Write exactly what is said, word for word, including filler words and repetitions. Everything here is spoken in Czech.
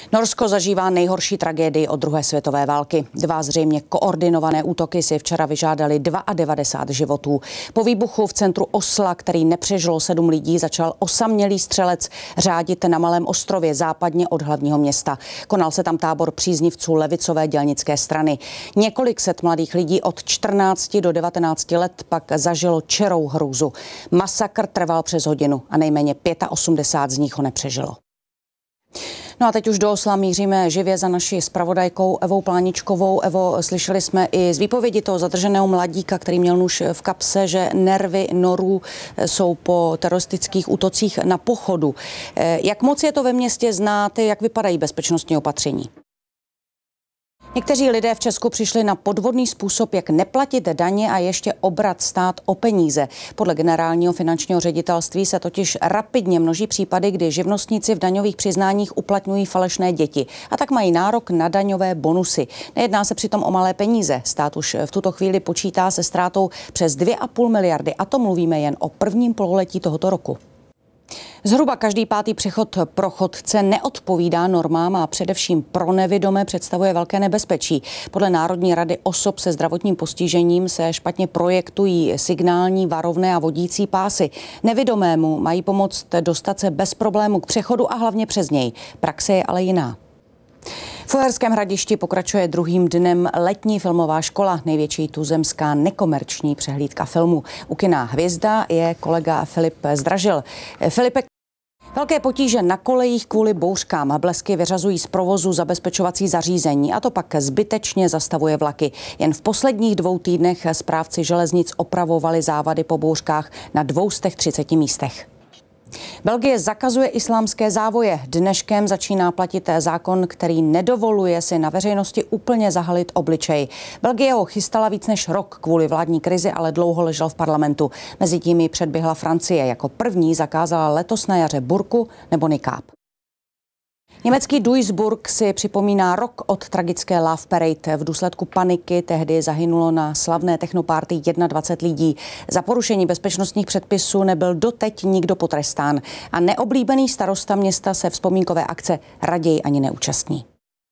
Norsko zažívá nejhorší tragédii od druhé světové války. Dva zřejmě koordinované útoky si včera vyžádali devadesát dva životů. Po výbuchu v centru Osla, který nepřežilo sedm lidí, začal osamělý střelec řádit na malém ostrově západně od hlavního města. Konal se tam tábor příznivců levicové dělnické strany. Několik set mladých lidí od čtrnácti do devatenácti let pak zažilo čirou hrůzu. Masakr trval přes hodinu a nejméně osmdesát pět z nich ho nepřežilo. No a teď už do Osla míříme živě za naší zpravodajkou Evou Pláničkovou. Evo, slyšeli jsme i z výpovědi toho zadrženého mladíka, který měl nůž v kapse, že nervy Norů jsou po teroristických útocích na pochodu. Jak moc je to ve městě znáte, jak vypadají bezpečnostní opatření? Někteří lidé v Česku přišli na podvodný způsob, jak neplatit daně a ještě obrat stát o peníze. Podle generálního finančního ředitelství se totiž rapidně množí případy, kdy živnostníci v daňových přiznáních uplatňují falešné děti a tak mají nárok na daňové bonusy. Nejedná se přitom o malé peníze. Stát už v tuto chvíli počítá se ztrátou přes dvě a půl miliardy a to mluvíme jen o prvním pololetí tohoto roku. Zhruba každý pátý přechod pro chodce neodpovídá normám a především pro nevidomé představuje velké nebezpečí. Podle Národní rady osob se zdravotním postižením se špatně projektují signální, varovné a vodící pásy. Nevidomému mají pomoct dostat se bez problému k přechodu a hlavně přes něj. Praxe je ale jiná. V Uherském Hradišti pokračuje druhým dnem letní filmová škola, největší tuzemská nekomerční přehlídka filmu. U kina Hvězda je kolega Filip Zdražil. Filipe, velké potíže na kolejích kvůli bouřkám. Blesky vyřazují z provozu zabezpečovací zařízení a to pak zbytečně zastavuje vlaky. Jen v posledních dvou týdnech správci železnic opravovali závady po bouřkách na dvou stech třiceti místech. Belgie zakazuje islámské závoje. Dneškem začíná platit zákon, který nedovoluje si na veřejnosti úplně zahalit obličej. Belgie ho chystala víc než rok kvůli vládní krizi, ale dlouho ležel v parlamentu. Mezitím ji předběhla Francie. Jako první zakázala letos na jaře burku nebo nikáb. Německý Duisburg si připomíná rok od tragické Love Parade. V důsledku paniky tehdy zahynulo na slavné technoparty dvacet jedna lidí. Za porušení bezpečnostních předpisů nebyl doteď nikdo potrestán a neoblíbený starosta města se vzpomínkové akce raději ani neúčastní.